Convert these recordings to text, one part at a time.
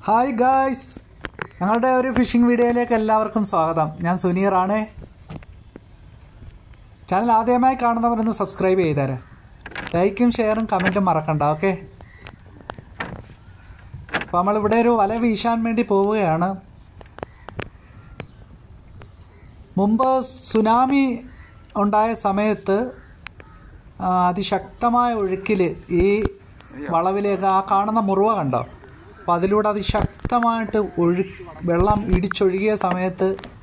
Hi guys, ഞങ്ങളുടെ ഒരു phishing വീഡിയോയിലേക്ക് എല്ലാവർക്കും സ്വാഗതം. ഞാൻ സുനീറാണ്. ചാനൽ ആദ്യമായി കാണുന്നവരൊന്ന് സബ്സ്ക്രൈബ് ചെയ്തേരെ. ലൈക്കും ഷെയറും കമൻറ്റും മറക്കണ്ട. ഓക്കെ, അപ്പോൾ നമ്മളിവിടെ ഒരു വല വീശാൻ വേണ്ടി പോവുകയാണ്. മുമ്പ് സുനാമി ഉണ്ടായ സമയത്ത് അതിശക്തമായ ഒഴുക്കിൽ ഈ വളവിലേക്ക് ആ കാണുന്ന മുറിവ കണ്ടോ, അപ്പോൾ അതിലൂടെ അതിശക്തമായിട്ട് വെള്ളം ഇടിച്ചൊഴുകിയ സമയത്ത്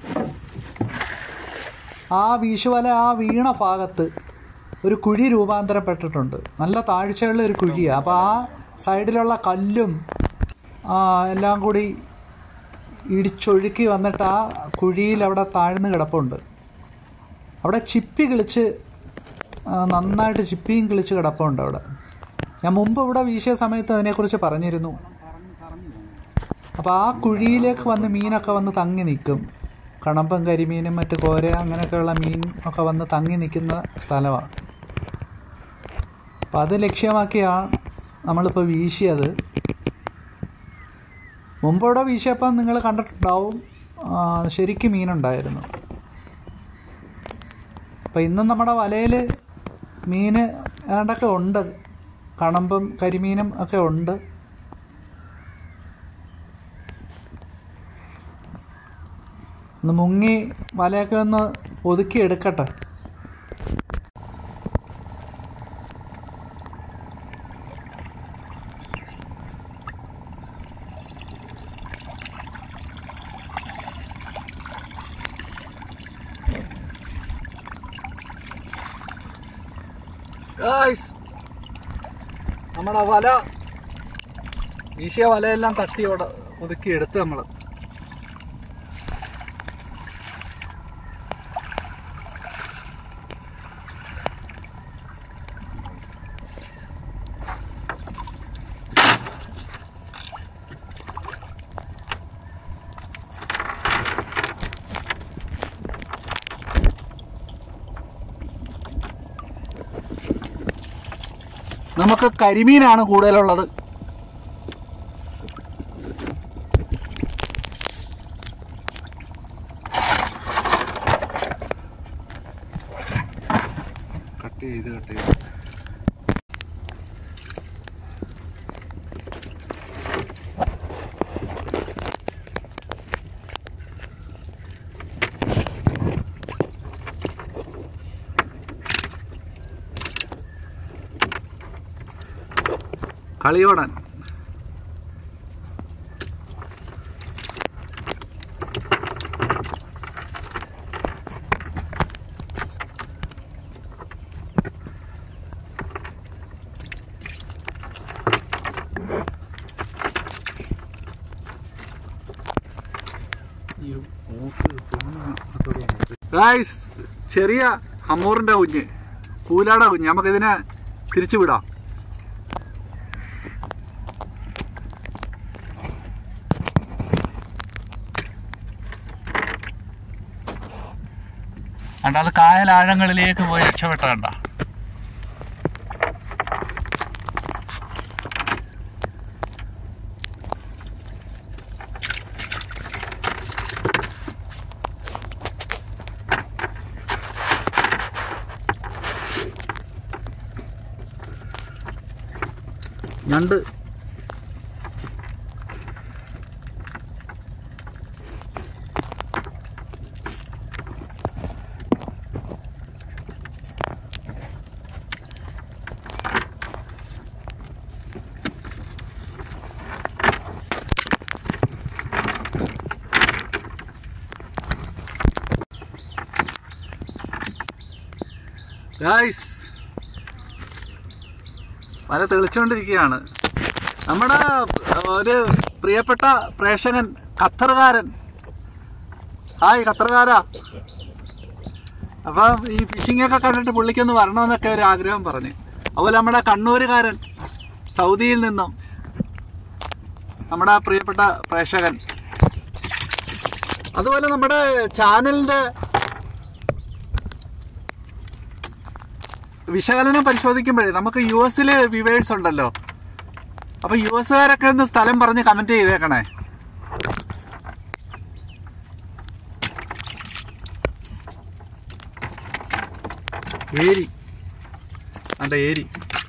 ആ വീശുവല ആ വീണ ഭാഗത്ത് ഒരു കുഴി രൂപാന്തരപ്പെട്ടിട്ടുണ്ട്. നല്ല താഴ്ചയുള്ള ഒരു കുഴിയാണ്. അപ്പോൾ ആ സൈഡിലുള്ള കല്ലും എല്ലാം കൂടി ഇടിച്ചൊഴുക്കി വന്നിട്ട് ആ കുഴിയിൽ അവിടെ താഴ്ന്ന് കിടപ്പുണ്ട്. അവിടെ ചിപ്പി കിളിച്ച് നന്നായിട്ട് ചിപ്പിയും കിളിച്ച് കിടപ്പുണ്ട് അവിടെ. ഞാൻ മുമ്പ് ഇവിടെ വീശിയ സമയത്ത് അതിനെക്കുറിച്ച് പറഞ്ഞിരുന്നു. അപ്പോൾ ആ കുഴിയിലേക്ക് വന്ന് മീനൊക്കെ വന്ന് തങ്ങി നിൽക്കും. കണമ്പം, കരിമീനും മറ്റ് കോര അങ്ങനെയൊക്കെയുള്ള മീൻ ഒക്കെ വന്ന് തങ്ങി നിൽക്കുന്ന സ്ഥലമാണ്. അപ്പോൾ അത് ലക്ഷ്യമാക്കിയാണ് നമ്മളിപ്പോൾ വീശിയത്. മുമ്പിവിടെ വീശിയപ്പോൾ നിങ്ങൾ കണ്ടിട്ടുണ്ടാവും, ശരിക്കും മീനുണ്ടായിരുന്നു. അപ്പോൾ ഇന്നും നമ്മുടെ വലയിൽ മീൻ ഏതാണ്ടൊക്കെ ഉണ്ട്. കണമ്പും കരിമീനും ഒക്കെ ഉണ്ട്. ഒന്ന് മുങ്ങി വലയൊക്കെ ഒന്ന് ഒതുക്കി എടുക്കട്ടെ. നമ്മുടെ വല വീശിയ വലയെല്ലാം തട്ടിയോടെ ഒതുക്കി എടുത്ത് നമ്മൾ നമുക്ക് കരിമീനാണ് കൂടുതലുള്ളത്. കട്ട് ചെയ്ത് കളിയോടാൻ. ഗായ്സ്, ചെറിയ ഹമൂറിന്റെ കുഞ്ഞ്, കൂലാട കുഞ്ഞ്, നമുക്കിതിനെ തിരിച്ചു വിടാം. കണ്ട, അത് കായലാഴങ്ങളിലേക്ക് പോയി രക്ഷപ്പെട്ട കണ്ട. ഞണ്ട് ഗായ്സ്, വല തെളിച്ചുകൊണ്ടിരിക്കുകയാണ്. നമ്മുടെ ഒരു പ്രിയപ്പെട്ട പ്രേക്ഷകൻ ഖത്തറുകാരൻ. ഹായ് ഖത്തറുകാരാ. അപ്പം ഈ ഫിഷിങ്ങൊക്കെ കണ്ടിട്ട് പുള്ളിക്കൊന്ന് വരണമെന്നൊക്കെ ഒരു ആഗ്രഹം പറഞ്ഞു. അതുപോലെ നമ്മുടെ കണ്ണൂരുകാരൻ, സൗദിയിൽ നിന്നും നമ്മുടെ പ്രിയപ്പെട്ട പ്രേക്ഷകൻ. അതുപോലെ നമ്മുടെ ചാനലിൻ്റെ വിശകലനം പരിശോധിക്കുമ്പോഴേ നമുക്ക് US വ്യൂവേഴ്സ് ഉണ്ടല്ലോ. അപ്പോൾ US കാരൊക്കെ ഒന്ന് സ്ഥലം പറഞ്ഞ് കമൻറ്റ് ചെയ്തേക്കണേ. ഏരി അണ്ട ഏരി.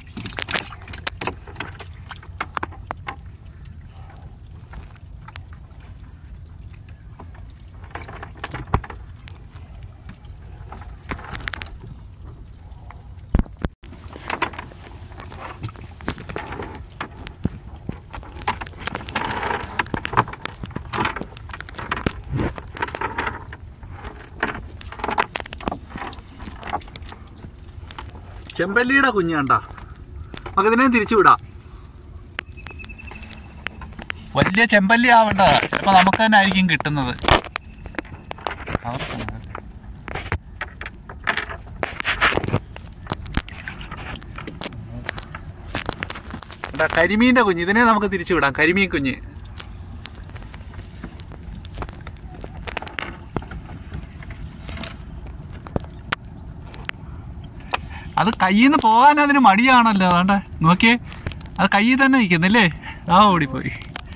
ചെമ്പല്ലിയുടെ കുഞ്ഞ് കണ്ട, നമുക്കിതിനെ തിരിച്ചു വിടാം. വലിയ ചെമ്പല്ലി ആവേണ്ടതാ, ചിലപ്പോൾ നമുക്ക് തന്നെ ആയിരിക്കും കിട്ടുന്നത്. കരിമീൻ്റെ കുഞ്ഞ്, ഇതിനെ നമുക്ക് തിരിച്ചു വിടാം. കരിമീൻ കുഞ്ഞ്. അത് കയ്യിൽ നിന്ന് പോകാൻ അതിന് മടിയാണല്ലോ. അതാണ്ട് നോക്കിയേ, അത് കയ്യിൽ തന്നെ നിൽക്കുന്നില്ലേ. ആ ഓടിപ്പോയി.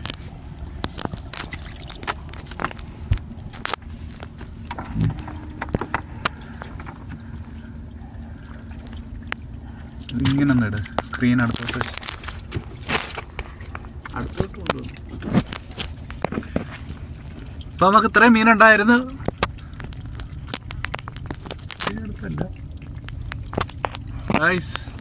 ഇങ്ങനെ ഒന്നിട്, സ്ക്രീൻ അടുത്തോട്ട് കൊണ്ടുവന്നു. ഇപ്പം നമുക്ക് ഇത്രയും മീനുണ്ടായിരുന്നു. അടുത്തല്ല. Nice.